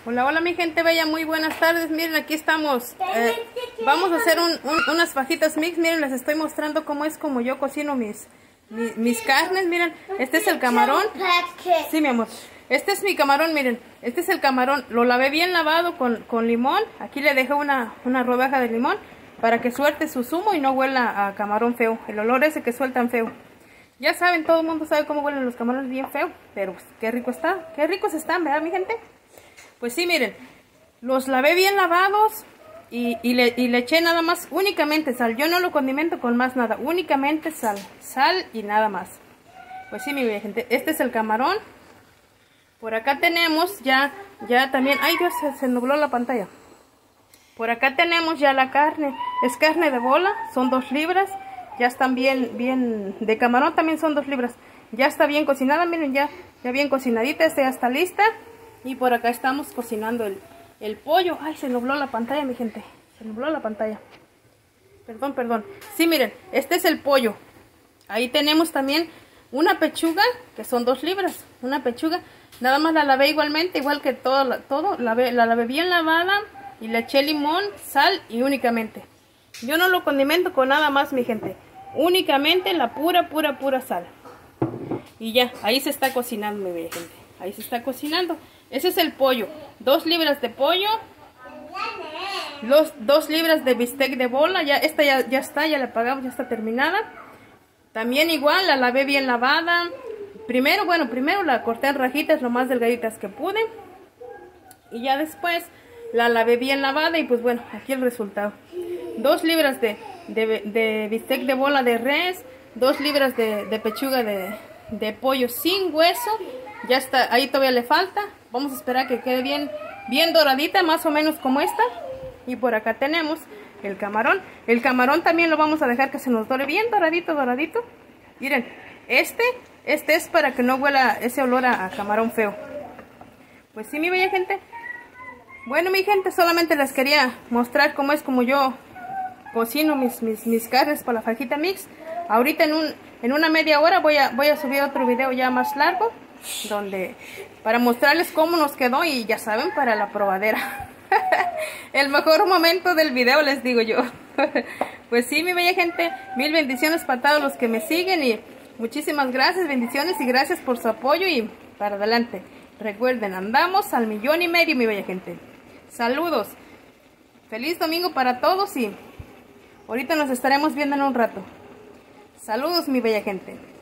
Hola, hola mi gente bella, muy buenas tardes. Miren, aquí estamos. Vamos a hacer unas fajitas mix. Miren, les estoy mostrando cómo es como yo cocino mis carnes. Miren, este es el camarón. Sí, mi amor. Este es mi camarón, miren. Este es el camarón. Lo lavé bien lavado con limón. Aquí le dejé una rodaja de limón para que suelte su zumo y no huela a camarón feo. El olor ese que sueltan feo. Ya saben, todo el mundo sabe cómo huelen los camarones bien feo. Pero pues, qué rico está. Qué ricos están, ¿verdad, mi gente? Pues sí, miren, los lavé bien lavados y le eché nada más, únicamente sal. Yo no lo condimento con más nada, únicamente sal. Sal y nada más. Pues sí, mi bella gente, este es el camarón. Por acá tenemos ya también, ay Dios, se nubló la pantalla. Por acá tenemos ya la carne, es carne de bola, son 2 libras. Ya están bien, de camarón también son 2 libras. Ya está bien cocinada, miren, ya bien cocinadita, esta ya está lista. Y por acá estamos cocinando el pollo. Ay, se nubló la pantalla, mi gente. Se nubló la pantalla. Perdón. Sí, miren, este es el pollo. Ahí tenemos también una pechuga, que son 2 libras. Una pechuga. Nada más la lavé igualmente, igual que todo. La lavé bien lavada. Y le eché limón, sal y únicamente. Yo no lo condimento con nada más, mi gente. Únicamente la pura sal. Y ya, ahí se está cocinando, mi bella gente. Ahí se está cocinando. Ese es el pollo. 2 libras de pollo. 2 libras de bistec de bola. Esta ya está, ya la apagamos, ya está terminada. También igual, la lavé bien lavada. Primero la corté en rajitas lo más delgaditas que pude. Y ya después la lavé bien lavada y pues bueno, aquí el resultado. 2 libras de bistec de bola de res. 2 libras de pechuga de pollo sin hueso. Ya está, ahí todavía le falta. Vamos a esperar que quede bien doradita, más o menos como esta. Y por acá tenemos el camarón. El camarón también lo vamos a dejar que se nos dore bien doradito. Miren, este es para que no huela ese olor a camarón feo. Pues sí, mi bella gente. Bueno, mi gente, solamente les quería mostrar cómo es como yo cocino mis carnes para la fajita mix. Ahorita en una media hora voy a subir otro video ya más largo, para mostrarles cómo nos quedó y ya saben, para la probadera. El mejor momento del video, les digo yo. Pues sí, mi bella gente, 1000 bendiciones para todos los que me siguen y muchísimas gracias, bendiciones y gracias por su apoyo y para adelante. Recuerden, andamos al 1,5 millones, mi bella gente. Saludos. Feliz domingo para todos y ahorita nos estaremos viendo en un rato. Saludos, mi bella gente.